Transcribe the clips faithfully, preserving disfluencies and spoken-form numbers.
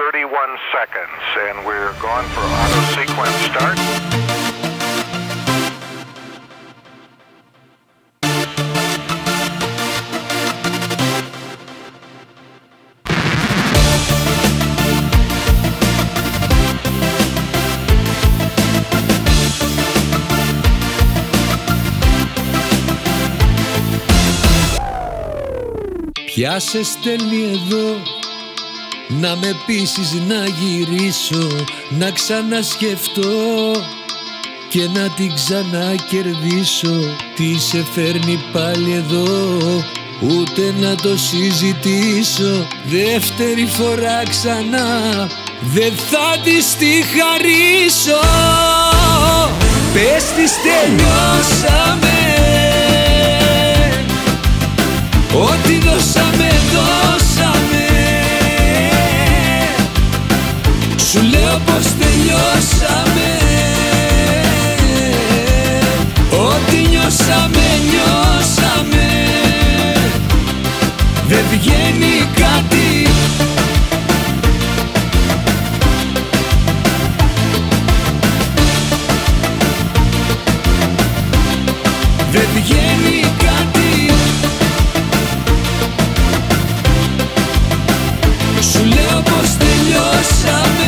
thirty-one seconds, and we're going for auto sequence start. Ποια σε στέλνει εδώ να με πείσεις να γυρίσω, να ξανασκεφτώ και να την ξανακερδίσω. Τι σε φέρνει πάλι εδώ, ούτε να το συζητήσω. Δεύτερη φορά ξανά δεν θα της τη χαρίσω. Πες της τελειώσαμε, ό,τι δώσαμε, δώσαμε. Σου λέω πως τελειώσαμε, ό,τι νιώσαμε, νιώσαμε. Δεν βγαίνει κάτι, δεν βγαίνει κάτι. Σου λέω πως τελειώσαμε.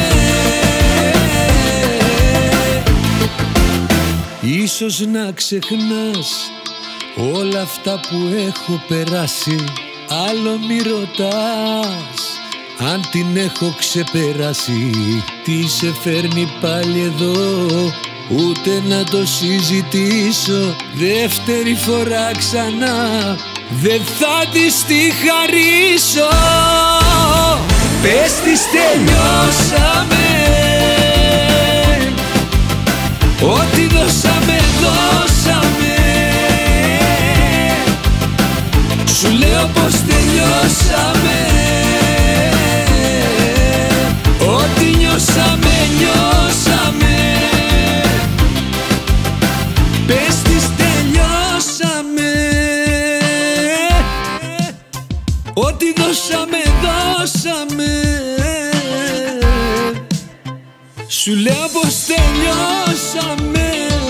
Ίσως να ξεχνάς όλα αυτά που έχω περάσει. Άλλο μη ρωτάς αν την έχω ξεπεράσει. Τι σε φέρνει πάλι εδώ, ούτε να το συζητήσω. Δεύτερη φορά ξανά δεν θα της τη χαρίσω. Πες της τελειώσαμε, ό,τι δώσαμε, δώσαμε. Σου λέω πως τελειώσαμε, ό,τι νιώσαμε, νιώσαμε. Πες της τελειώσαμε, ό,τι δώσαμε, δώσαμε. Σου λέω πως τελειώσαμε,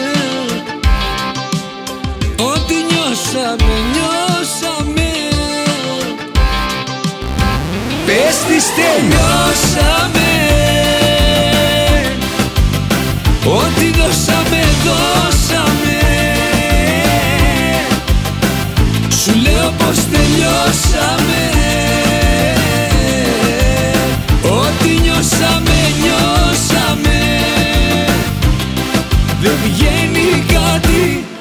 ό,τι νιώσαμε, νιώσαμε. Πες της τελειώσαμε, ό,τι δώσαμε, δώσαμε. Σου λέω πως τελειώσαμε, ό,τι νιώσαμε, νιώσαμε. Δεν βγαίνει κάτι.